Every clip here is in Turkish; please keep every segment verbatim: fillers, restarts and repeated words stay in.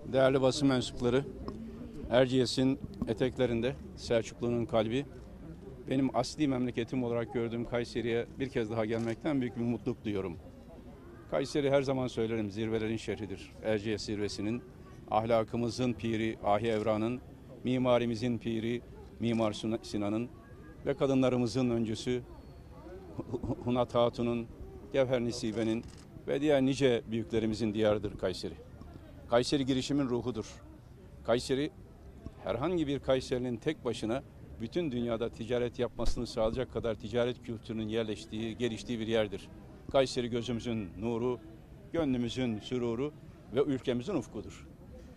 Değerli basın mensupları, Erciyes'in eteklerinde Selçuklu'nun kalbi, benim asli memleketim olarak gördüğüm Kayseri'ye bir kez daha gelmekten büyük bir mutluluk duyuyorum. Kayseri, her zaman söylerim, zirvelerin şehridir. Erciyes zirvesinin, ahlakımızın piri Ahi Evran'ın, mimarimizin piri Mimar Sinan'ın ve kadınlarımızın öncüsü Hunat Hatun'un, Gevher Nesibe'nin ve diğer nice büyüklerimizin diyarıdır Kayseri. Kayseri girişimin ruhudur. Kayseri, herhangi bir Kayseri'nin tek başına bütün dünyada ticaret yapmasını sağlayacak kadar ticaret kültürünün yerleştiği, geliştiği bir yerdir. Kayseri gözümüzün nuru, gönlümüzün süruru ve ülkemizin ufkudur.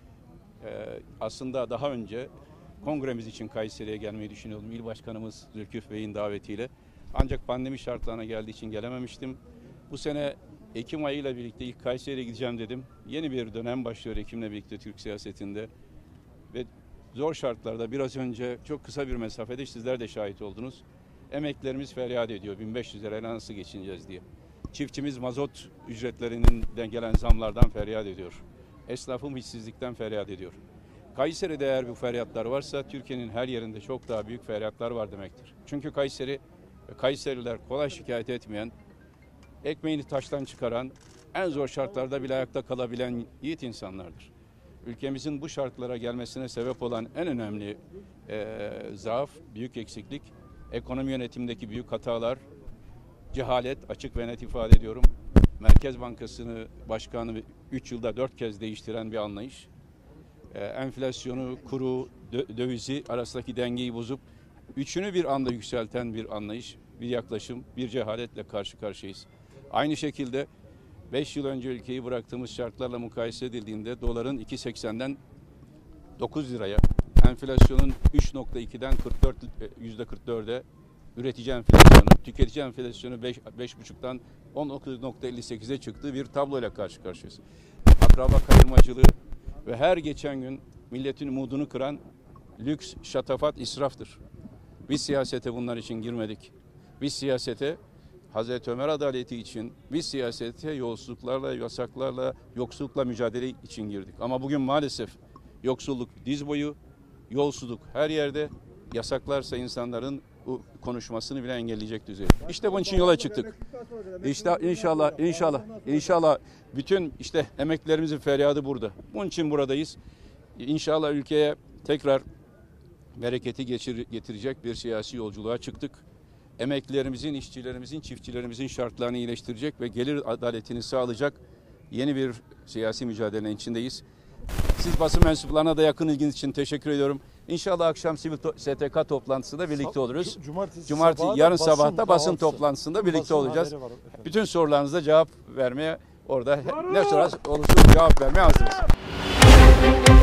Ee, aslında daha önce kongremiz için Kayseri'ye gelmeyi düşünüyordum. İl Başkanımız Zülküf Bey'in davetiyle. Ancak pandemi şartlarına geldiği için gelememiştim. Bu sene Ekim ayıyla birlikte ilk Kayseri'ye gideceğim dedim. Yeni bir dönem başlıyor Ekim'le birlikte Türk siyasetinde. Ve zor şartlarda biraz önce çok kısa bir mesafede sizler de şahit oldunuz. Emeklerimiz feryat ediyor. bin beş yüz lirayla nasıl geçineceğiz diye. Çiftçimiz mazot ücretlerinden gelen zamlardan feryat ediyor. Esnafım işsizlikten feryat ediyor. Kayseri'de eğer bu feryatlar varsa Türkiye'nin her yerinde çok daha büyük feryatlar var demektir. Çünkü Kayseri, Kayseriler kolay şikayet etmeyen, ekmeğini taştan çıkaran, en zor şartlarda bile ayakta kalabilen yiğit insanlardır. Ülkemizin bu şartlara gelmesine sebep olan en önemli e, zaaf, büyük eksiklik, ekonomi yönetimindeki büyük hatalar, cehalet, açık ve net ifade ediyorum. Merkez Bankası'nı başkanı üç yılda dört kez değiştiren bir anlayış. E, enflasyonu, kuru, dö dövizi arasındaki dengeyi bozup üçünü bir anda yükselten bir anlayış, bir yaklaşım, bir cehaletle karşı karşıyayız. Aynı şekilde beş yıl önce ülkeyi bıraktığımız şartlarla mukayese edildiğinde doların iki virgül seksenden dokuz liraya, enflasyonun üç virgül ikiden kırk dört yüzde kırk dörde, üretici enflasyonu, tüketici enflasyonu beş virgül beşten on dokuz virgül elli sekize çıktığı bir tabloyla karşı karşıyayız. Akraba kayırmacılığı ve her geçen gün milletin umudunu kıran lüks, şatafat, israftır. Biz siyasete bunlar için girmedik. Biz siyasete Hazreti Ömer adaleti için, biz siyasete yolsuzluklarla, yasaklarla, yoksullukla mücadele için girdik. Ama bugün maalesef yoksulluk diz boyu, yolsuzluk her yerde, yasaklarsa insanların bu konuşmasını bile engelleyecek düzeyde. İşte bunun için yola çıktık. İşte inşallah, inşallah, inşallah bütün işte emeklilerimizin feryadı burada. Bunun için buradayız. İnşallah ülkeye tekrar bereketi geçir, getirecek bir siyasi yolculuğa çıktık. Emeklilerimizin, işçilerimizin, çiftçilerimizin şartlarını iyileştirecek ve gelir adaletini sağlayacak yeni bir siyasi mücadelenin içindeyiz. Siz basın mensuplarına da yakın ilginiz için teşekkür ediyorum. İnşallah akşam sivil S T K toplantısında birlikte oluruz. Cumartesi, Cumartesi sabahı yarın basın sabahta basın kahvaltısı. toplantısında birlikte Basın olacağız. Bütün sorularınıza cevap vermeye orada ne sorarsa olursa cevap vermeye hazırız.